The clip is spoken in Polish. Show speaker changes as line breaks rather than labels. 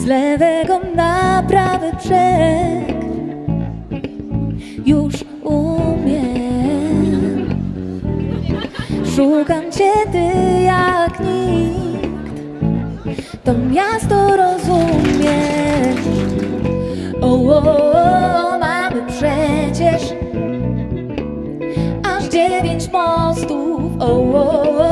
lewego na prawy brzeg już umiem. Szukam cię, ty jak nikt to miasto rozumiesz. Mamy przecież aż 9 mostów.